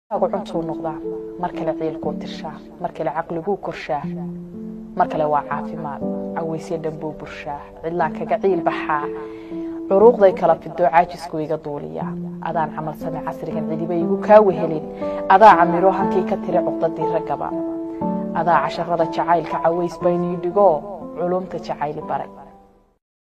cunto noqda marka la ciilku tirshaa marka la aqligu korshaa marka la waa caafimaad aweysyo dhanbuu burshaa cidlaan kaga ciil baxaa uruuqday kala fido caajisku iga duuliya adaan camal samee casrigan cidiba igu ka wehelin adaa camiro hankii ka tire cuqdadii ragaba adaa casharada jacaylka caweys bayni dhigo culumta jacayli baray